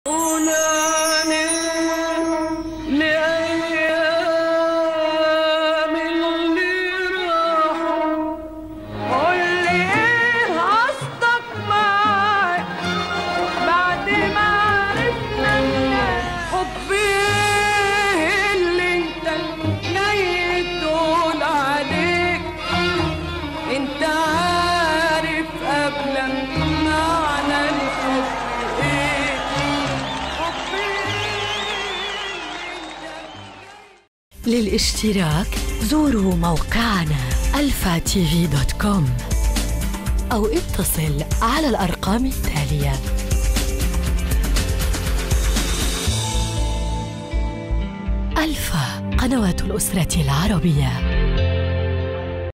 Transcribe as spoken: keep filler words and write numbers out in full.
للاشتراك زوروا موقعنا الفا تي في دوت كوم أو اتصل على الأرقام التالية. ألفا، قنوات الأسرة العربية.